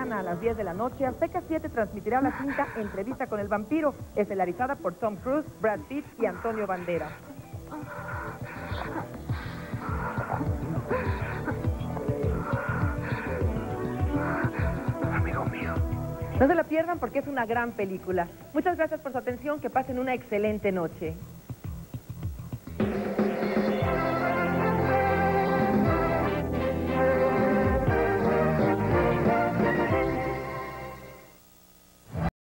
mañana a las 10 de la noche, Azteca 7 transmitirá la cinta Entrevista con el vampiro, estelarizada por Tom Cruise, Brad Pitt y Antonio Banderas. Amigo mío. No se la pierdan porque es una gran película. Muchas gracias por su atención, que pasen una excelente noche.